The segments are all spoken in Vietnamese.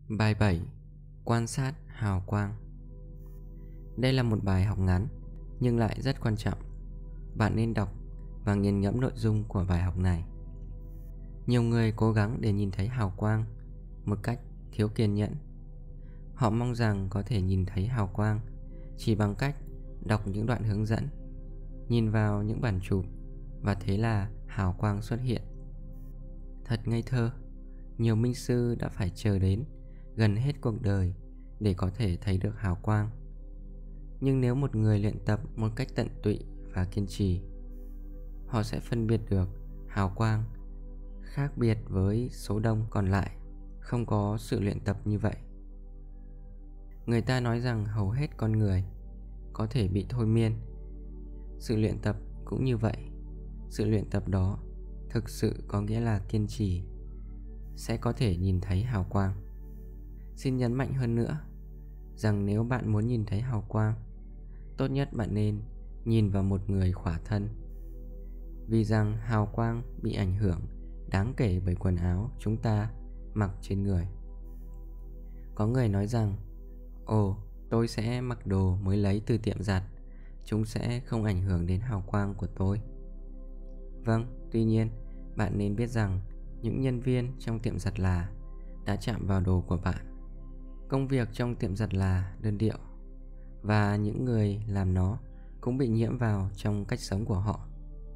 Bài 7. Quan sát hào quang. Đây là một bài học ngắn nhưng lại rất quan trọng. Bạn nên đọc và nghiền ngẫm nội dung của bài học này. Nhiều người cố gắng để nhìn thấy hào quang một cách thiếu kiên nhẫn. Họ mong rằng có thể nhìn thấy hào quang chỉ bằng cách đọc những đoạn hướng dẫn, nhìn vào những bản chụp và thế là hào quang xuất hiện. Thật ngây thơ. Nhiều minh sư đã phải chờ đến gần hết cuộc đời để có thể thấy được hào quang. Nhưng nếu một người luyện tập một cách tận tụy và kiên trì, họ sẽ phân biệt được hào quang, khác biệt với số đông còn lại không có sự luyện tập như vậy. Người ta nói rằng hầu hết con người có thể bị thôi miên. Sự luyện tập cũng như vậy. Sự luyện tập đó thực sự có nghĩa là kiên trì sẽ có thể nhìn thấy hào quang. Xin nhấn mạnh hơn nữa rằng nếu bạn muốn nhìn thấy hào quang, tốt nhất bạn nên nhìn vào một người khỏa thân, vì rằng hào quang bị ảnh hưởng đáng kể bởi quần áo chúng ta mặc trên người. Có người nói rằng: "Ồ, tôi sẽ mặc đồ mới lấy từ tiệm giặt, chúng sẽ không ảnh hưởng đến hào quang của tôi." Vâng, tuy nhiên bạn nên biết rằng những nhân viên trong tiệm giặt là đã chạm vào đồ của bạn. Công việc trong tiệm giặt là đơn điệu, và những người làm nó cũng bị nhiễm vào trong cách sống của họ.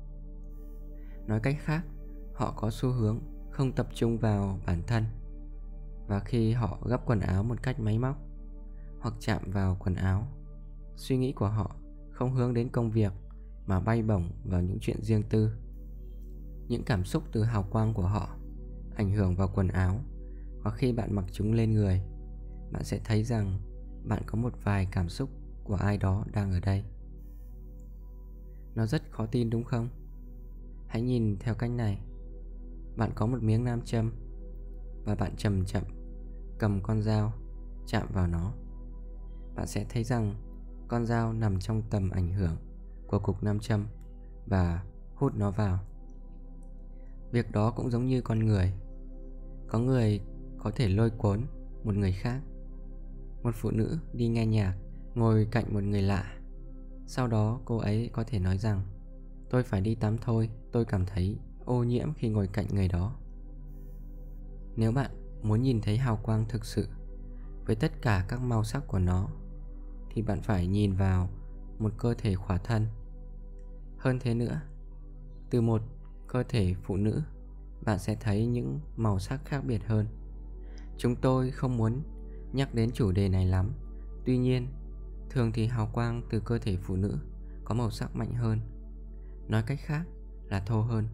Nói cách khác, họ có xu hướng không tập trung vào bản thân, và khi họ gấp quần áo một cách máy móc hoặc chạm vào quần áo, suy nghĩ của họ không hướng đến công việc mà bay bổng vào những chuyện riêng tư. Những cảm xúc từ hào quang của họ ảnh hưởng vào quần áo, và khi bạn mặc chúng lên người, bạn sẽ thấy rằng bạn có một vài cảm xúc của ai đó đang ở đây. Nó rất khó tin đúng không? Hãy nhìn theo cách này. Bạn có một miếng nam châm và bạn chậm chậm cầm con dao chạm vào nó. Bạn sẽ thấy rằng con dao nằm trong tầm ảnh hưởng của cục nam châm và hút nó vào. Việc đó cũng giống như con người. Có người có thể lôi cuốn một người khác. Một phụ nữ đi nghe nhạc ngồi cạnh một người lạ. Sau đó cô ấy có thể nói rằng: "Tôi phải đi tắm thôi, tôi cảm thấy ô nhiễm khi ngồi cạnh người đó." Nếu bạn muốn nhìn thấy hào quang thực sự với tất cả các màu sắc của nó, thì bạn phải nhìn vào một cơ thể khỏa thân. Hơn thế nữa, từ một cơ thể phụ nữ, bạn sẽ thấy những màu sắc khác biệt hơn. Chúng tôi không muốn nhắc đến chủ đề này lắm. Tuy nhiên, thường thì hào quang từ cơ thể phụ nữ có màu sắc mạnh hơn. Nói cách khác là thô hơn.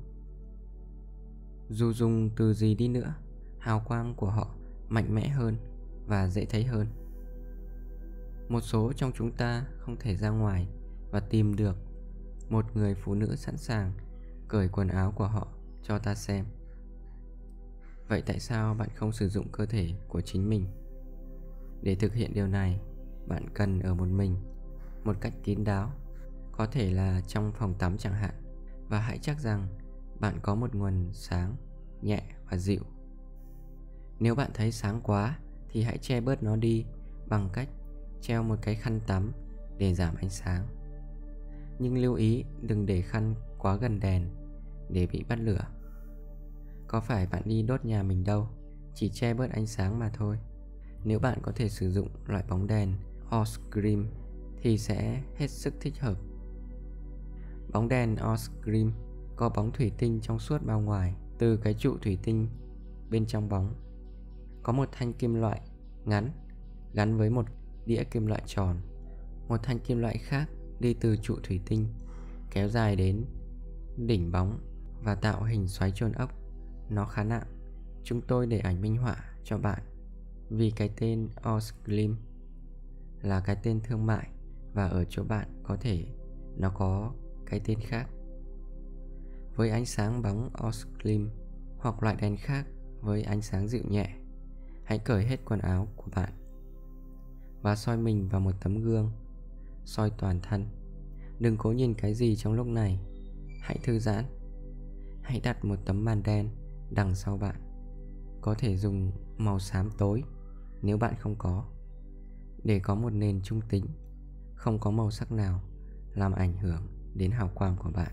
Dù dùng từ gì đi nữa, hào quang của họ mạnh mẽ hơn và dễ thấy hơn. Một số trong chúng ta không thể ra ngoài và tìm được một người phụ nữ sẵn sàng cởi quần áo của họ cho ta xem. Vậy tại sao bạn không sử dụng cơ thể của chính mình? Để thực hiện điều này, bạn cần ở một mình, một cách kín đáo, có thể là trong phòng tắm chẳng hạn. Và hãy chắc rằng bạn có một nguồn sáng nhẹ và dịu. Nếu bạn thấy sáng quá thì hãy che bớt nó đi bằng cách treo một cái khăn tắm để giảm ánh sáng. Nhưng lưu ý đừng để khăn quá gần đèn để bị bắt lửa. Có phải bạn đi đốt nhà mình đâu, chỉ che bớt ánh sáng mà thôi. Nếu bạn có thể sử dụng loại bóng đèn Oscrim thì sẽ hết sức thích hợp. Bóng đèn Oscrim có bóng thủy tinh trong suốt bao ngoài. Từ cái trụ thủy tinh bên trong bóng có một thanh kim loại ngắn gắn với một đĩa kim loại tròn. Một thanh kim loại khác đi từ trụ thủy tinh kéo dài đến đỉnh bóng và tạo hình xoáy chôn ốc. Nó khá nặng. Chúng tôi để ảnh minh họa cho bạn vì cái tên Oscrim là cái tên thương mại, và ở chỗ bạn có thể nó có cái tên khác. Với ánh sáng bóng Oscrim hoặc loại đèn khác với ánh sáng dịu nhẹ, hãy cởi hết quần áo của bạn và soi mình vào một tấm gương. Soi toàn thân. Đừng cố nhìn cái gì trong lúc này. Hãy thư giãn. Hãy đặt một tấm màn đen đằng sau bạn. Có thể dùng màu xám tối nếu bạn không có, để có một nền trung tính, không có màu sắc nào làm ảnh hưởng đến hào quang của bạn.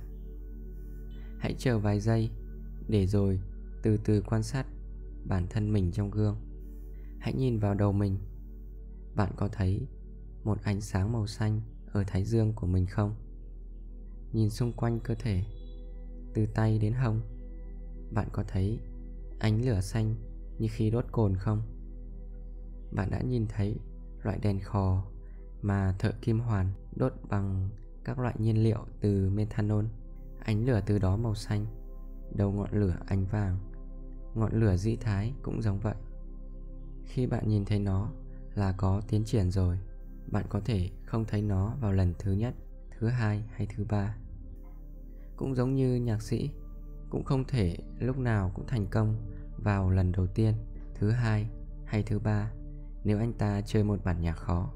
Hãy chờ vài giây để rồi từ từ quan sát bản thân mình trong gương. Hãy nhìn vào đầu mình. Bạn có thấy một ánh sáng màu xanh ở thái dương của mình không? Nhìn xung quanh cơ thể, từ tay đến hông, bạn có thấy ánh lửa xanh như khi đốt cồn không? Bạn đã nhìn thấy loại đèn khò mà thợ kim hoàn đốt bằng các loại nhiên liệu từ methanol. Ánh lửa từ đó màu xanh, đầu ngọn lửa ánh vàng. Ngọn lửa dĩ thái cũng giống vậy. Khi bạn nhìn thấy nó là có tiến triển rồi. Bạn có thể không thấy nó vào lần thứ nhất, thứ hai hay thứ ba. Cũng giống như nhạc sĩ cũng không thể lúc nào cũng thành công vào lần đầu tiên, thứ hai hay thứ ba nếu anh ta chơi một bản nhạc khó.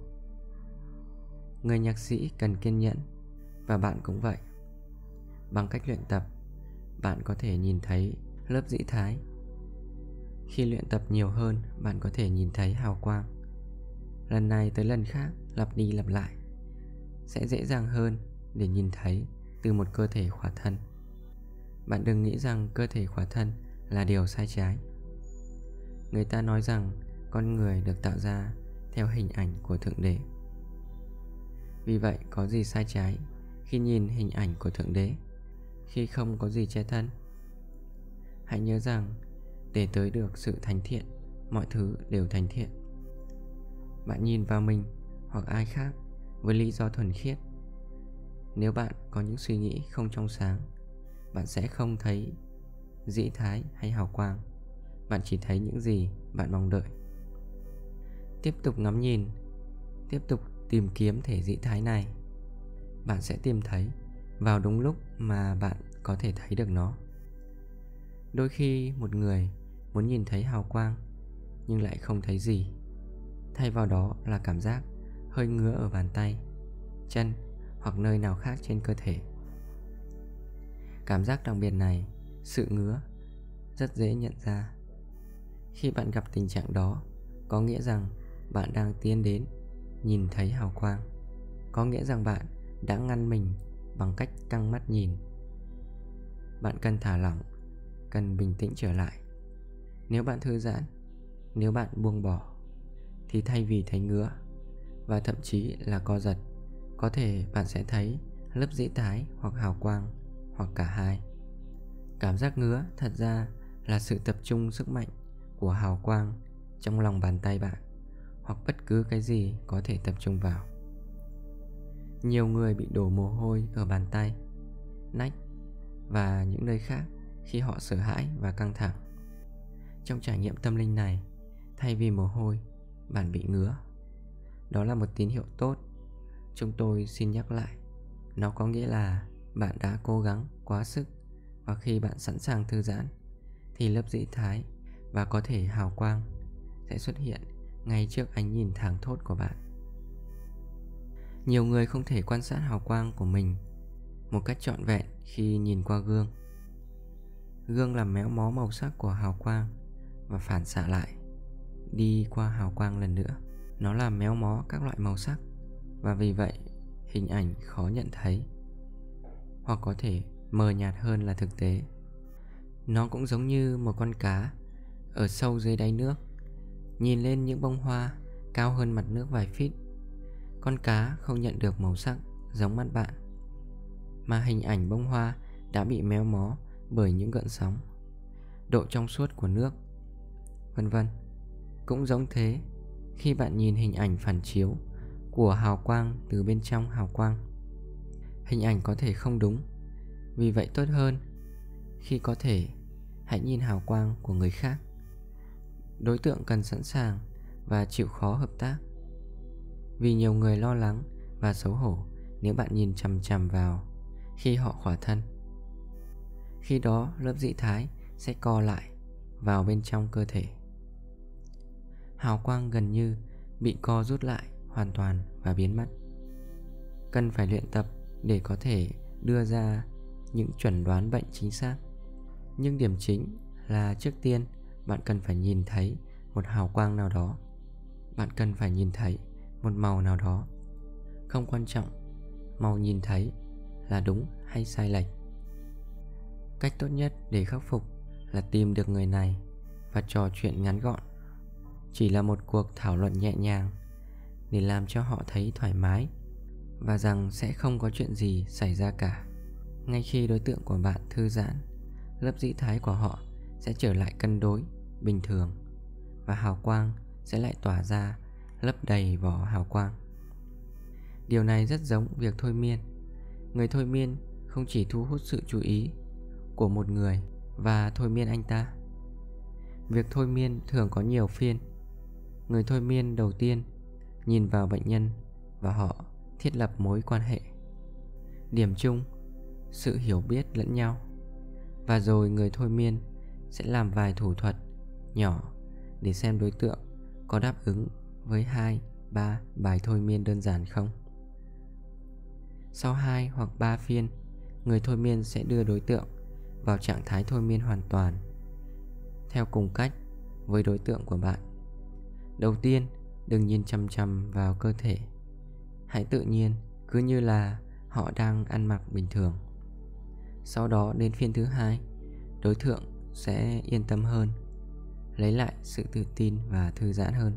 Người nhạc sĩ cần kiên nhẫn, và bạn cũng vậy. Bằng cách luyện tập, bạn có thể nhìn thấy lớp dĩ thái. Khi luyện tập nhiều hơn, bạn có thể nhìn thấy hào quang. Lần này tới lần khác, lặp đi lặp lại, sẽ dễ dàng hơn để nhìn thấy từ một cơ thể khỏa thân. Bạn đừng nghĩ rằng cơ thể khỏa thân là điều sai trái. Người ta nói rằng con người được tạo ra theo hình ảnh của Thượng Đế. Vì vậy có gì sai trái khi nhìn hình ảnh của Thượng Đế, khi không có gì che thân? Hãy nhớ rằng để tới được sự thánh thiện, mọi thứ đều thánh thiện. Bạn nhìn vào mình hoặc ai khác với lý do thuần khiết. Nếu bạn có những suy nghĩ không trong sáng, bạn sẽ không thấy dĩ thái hay hào quang. Bạn chỉ thấy những gì bạn mong đợi. Tiếp tục ngắm nhìn, tiếp tục tìm kiếm thể dĩ thái này. Bạn sẽ tìm thấy vào đúng lúc mà bạn có thể thấy được nó. Đôi khi một người muốn nhìn thấy hào quang nhưng lại không thấy gì. Thay vào đó là cảm giác hơi ngứa ở bàn tay, chân hoặc nơi nào khác trên cơ thể. Cảm giác đặc biệt này, sự ngứa, rất dễ nhận ra. Khi bạn gặp tình trạng đó, có nghĩa rằng bạn đang tiến đến nhìn thấy hào quang. Có nghĩa rằng bạn đã ngăn mình bằng cách căng mắt nhìn. Bạn cần thả lỏng, cần bình tĩnh trở lại. Nếu bạn thư giãn, nếu bạn buông bỏ, thì thay vì thấy ngứa và thậm chí là co giật, có thể bạn sẽ thấy lớp dĩ thái hoặc hào quang, hoặc cả hai. Cảm giác ngứa thật ra là sự tập trung sức mạnh của hào quang trong lòng bàn tay bạn, hoặc bất cứ cái gì có thể tập trung vào. Nhiều người bị đổ mồ hôi ở bàn tay, nách và những nơi khác khi họ sợ hãi và căng thẳng. Trong trải nghiệm tâm linh này, thay vì mồ hôi, bạn bị ngứa. Đó là một tín hiệu tốt. Chúng tôi xin nhắc lại, nó có nghĩa là bạn đã cố gắng quá sức, và khi bạn sẵn sàng thư giãn thì lớp dĩ thái và có thể hào quang sẽ xuất hiện ngay trước ánh nhìn thảng thốt của bạn. Nhiều người không thể quan sát hào quang của mình một cách trọn vẹn khi nhìn qua gương. Gương làm méo mó màu sắc của hào quang và phản xạ lại đi qua hào quang lần nữa. Nó làm méo mó các loại màu sắc, và vì vậy hình ảnh khó nhận thấy, hoặc có thể mờ nhạt hơn là thực tế. Nó cũng giống như một con cá ở sâu dưới đáy nước, nhìn lên những bông hoa cao hơn mặt nước vài feet. Con cá không nhận được màu sắc giống mắt bạn, mà hình ảnh bông hoa đã bị méo mó bởi những gợn sóng, độ trong suốt của nước, vân vân. Cũng giống thế, khi bạn nhìn hình ảnh phản chiếu của hào quang từ bên trong hào quang, hình ảnh có thể không đúng. Vì vậy tốt hơn, khi có thể, hãy nhìn hào quang của người khác. Đối tượng cần sẵn sàng và chịu khó hợp tác. Vì nhiều người lo lắng và xấu hổ nếu bạn nhìn chằm chằm vào khi họ khỏa thân. Khi đó lớp dĩ thái sẽ co lại vào bên trong cơ thể. Hào quang gần như bị co rút lại hoàn toàn và biến mất. Cần phải luyện tập để có thể đưa ra những chuẩn đoán bệnh chính xác. Nhưng điểm chính là trước tiên bạn cần phải nhìn thấy một hào quang nào đó. bạn cần phải nhìn thấy một màu nào đó. Không quan trọng màu nhìn thấy là đúng hay sai lệch. Cách tốt nhất để khắc phục là tìm được người này và trò chuyện ngắn gọn. Chỉ là một cuộc thảo luận nhẹ nhàng để làm cho họ thấy thoải mái và rằng sẽ không có chuyện gì xảy ra cả. Ngay khi đối tượng của bạn thư giãn, lớp dĩ thái của họ sẽ trở lại cân đối, bình thường, và hào quang sẽ lại tỏa ra lấp đầy vỏ hào quang. Điều này rất giống việc thôi miên. Người thôi miên không chỉ thu hút sự chú ý của một người và thôi miên anh ta. Việc thôi miên thường có nhiều phiên. Người thôi miên đầu tiên nhìn vào bệnh nhân và họ thiết lập mối quan hệ. Điểm chung, sự hiểu biết lẫn nhau. Và rồi người thôi miên sẽ làm vài thủ thuật nhỏ để xem đối tượng có đáp ứng với 2-3 bài thôi miên đơn giản không. Sau 2 hoặc 3 phiên, người thôi miên sẽ đưa đối tượng vào trạng thái thôi miên hoàn toàn, theo cùng cách với đối tượng của bạn. Đầu tiên, đừng nhìn chằm chằm vào cơ thể. Hãy tự nhiên, cứ như là họ đang ăn mặc bình thường. Sau đó đến phiên thứ 2, đối tượng sẽ yên tâm hơn, lấy lại sự tự tin và thư giãn hơn.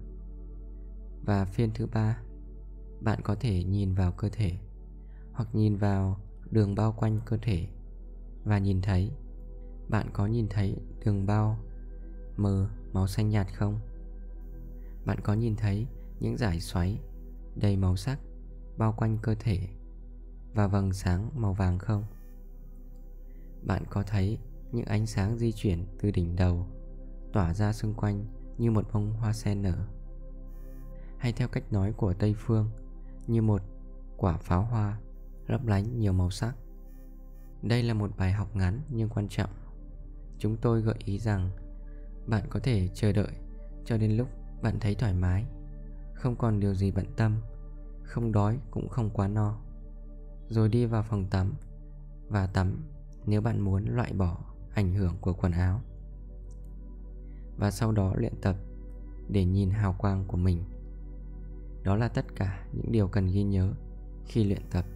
Và phiên thứ 3, bạn có thể nhìn vào cơ thể hoặc nhìn vào đường bao quanh cơ thể và nhìn thấy. Bạn có nhìn thấy đường bao mờ màu xanh nhạt không? Bạn có nhìn thấy những dải xoáy đầy màu sắc bao quanh cơ thể và vầng sáng màu vàng không? Bạn có thấy những ánh sáng di chuyển từ đỉnh đầu tỏa ra xung quanh như một bông hoa sen nở, hay theo cách nói của Tây Phương, như một quả pháo hoa lấp lánh nhiều màu sắc? Đây là một bài học ngắn nhưng quan trọng. Chúng tôi gợi ý rằng bạn có thể chờ đợi cho đến lúc bạn thấy thoải mái, không còn điều gì bận tâm, không đói cũng không quá no, rồi đi vào phòng tắm và tắm nếu bạn muốn loại bỏ ảnh hưởng của quần áo. Và sau đó luyện tập để nhìn hào quang của mình. Đó là tất cả những điều cần ghi nhớ khi luyện tập.